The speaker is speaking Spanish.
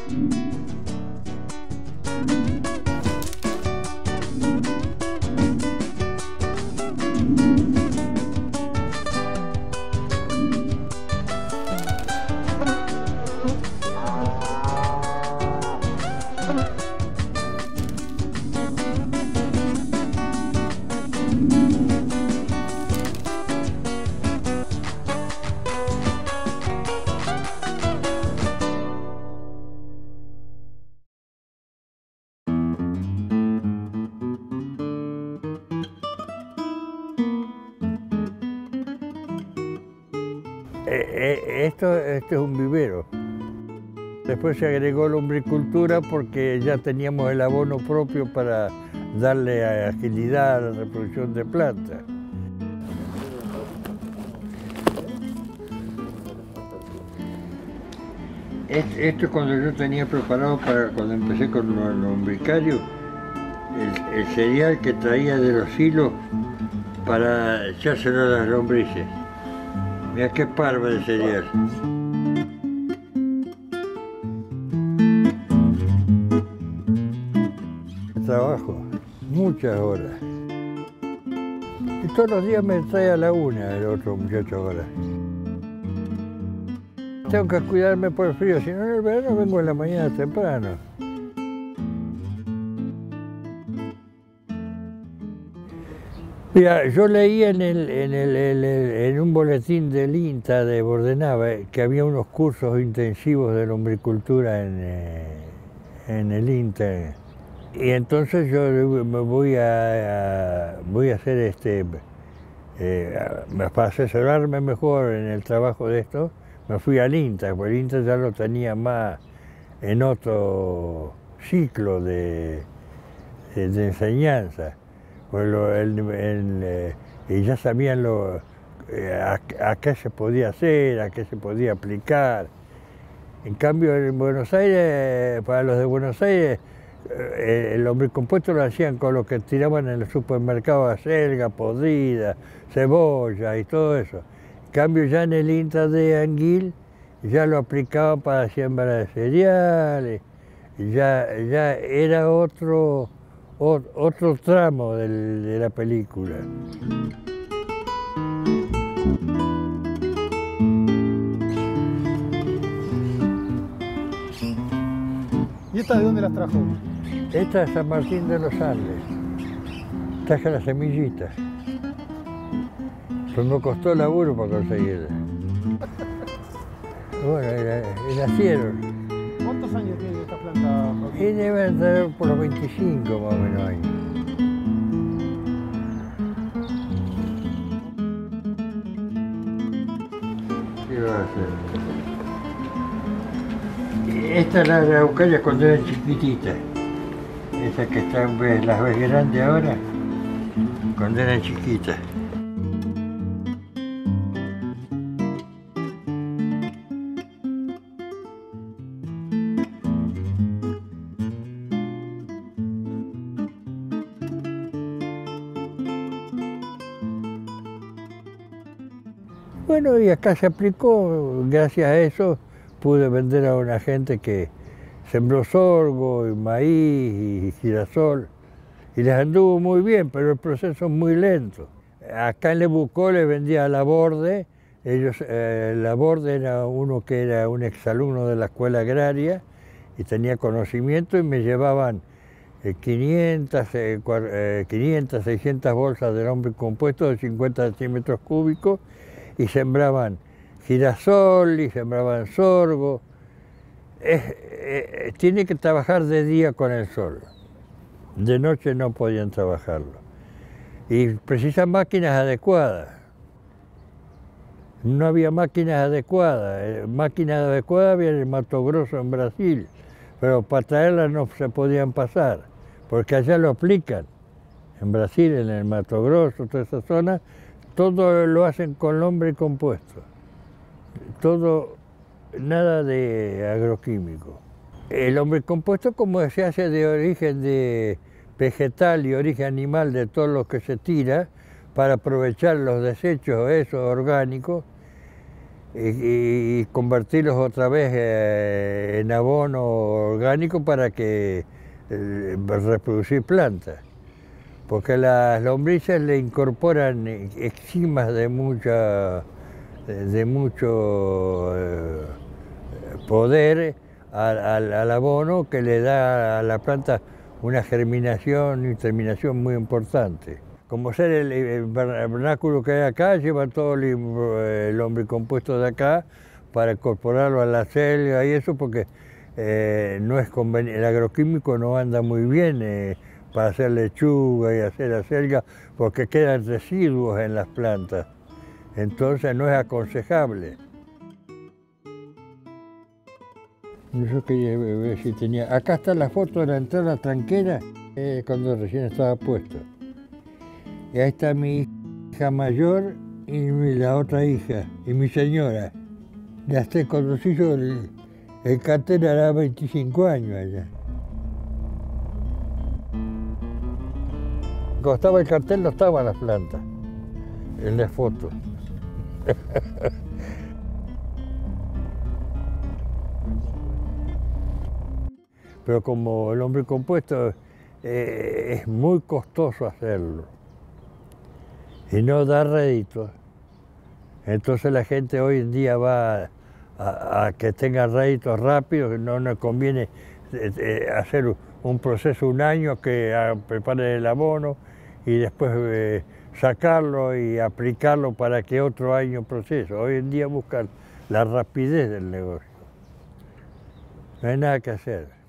Esto es un vivero. Después se agregó lombricultura porque ya teníamos el abono propio para darle agilidad a la reproducción de plantas. Esto es cuando yo tenía preparado para cuando empecé con los lombricarios, el cereal que traía de los hilos para echárselo a las lombrices. Mira qué parva de cereal. Trabajo muchas horas. Y todos los días me trae a la una el otro muchacho ahora. Tengo que cuidarme por el frío, si no en el verano vengo en la mañana temprano. Mira, yo leí en un boletín del INTA de Bordenave que había unos cursos intensivos de lombricultura en el INTA. Y entonces yo me voy a hacer para asesorarme mejor en el trabajo de esto, me fui al INTA, porque el INTA ya lo tenía más en otro ciclo de enseñanza. Pues y ya sabían a qué se podía hacer, a qué se podía aplicar. En cambio, en Buenos Aires, para los de Buenos Aires, el lombricompuesto lo hacían con lo que tiraban en el supermercado, acelga podrida, cebolla y todo eso. En cambio, ya en el INTA de Anguil, ya lo aplicaban para siembra de cereales, ya era otro tramo de la película. ¿Y esta de dónde las trajo? Esta es San Martín de los Andes. Traje las semillitas. Pues me costó laburo para conseguirla. Bueno, y nacieron. ¿Cuántos años tiene esta planta? Y deben tener por los 25 más o menos años. ¿Qué va a hacer? Esta es la araucaria cuando era chiquitita. Esa que están, las ves grandes ahora, cuando eran chiquitas. Bueno, y acá se aplicó, gracias a eso pude vender a una gente que sembró sorgo y maíz y girasol y les anduvo muy bien, pero el proceso es muy lento. Acá en Le Bucó le vendía a Laborde, Laborde era uno que era un exalumno de la escuela agraria y tenía conocimiento y me llevaban 500, 600 bolsas de lombricompuesto de 50 centímetros cúbicos y sembraban girasol y sembraban sorgo. Tiene que trabajar de día con el sol, de noche no podían trabajarlo. Y precisan máquinas adecuadas. No había máquinas adecuadas. Máquinas adecuadas había en el Mato Grosso en Brasil, pero para traerlas no se podían pasar, porque allá lo aplican. En Brasil, en el Mato Grosso, toda esa zona, todo lo hacen con lombricompuesto. Todo, nada de agroquímico. El lombricompuesto, como se hace de origen vegetal y origen animal de todo lo que se tira, para aprovechar los desechos esos orgánicos, y convertirlos otra vez en abono orgánico para que reproducir plantas. Porque las lombrices le incorporan enzimas de mucho poder al abono, que le da a la planta una germinación y terminación muy importante. Como ser el vernáculo que hay acá, llevan todo el lombricompuesto de acá para incorporarlo a la selga y eso, porque no es conveniente, el agroquímico no anda muy bien para hacer lechuga y hacer acelga, porque quedan residuos en las plantas, entonces no es aconsejable. Yo quería ver si tenía... Acá está la foto de la entrada tranquera, cuando recién estaba puesto. Y ahí está mi hija mayor y la otra hija, y mi señora. Ya hasta cuando se hizo el cartel hará 25 años allá. Cuando estaba el cartel no estaban las plantas, en la foto. Pero como el lombricompuesto es muy costoso hacerlo y no da réditos, entonces la gente hoy en día va a que tenga réditos rápidos, no nos conviene hacer un proceso un año que prepare el abono y después sacarlo y aplicarlo para que otro año procese. Hoy en día buscan la rapidez del negocio. No hay nada que hacer.